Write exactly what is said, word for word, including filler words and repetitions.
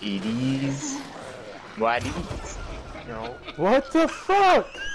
It is what it is. No. What the fuck?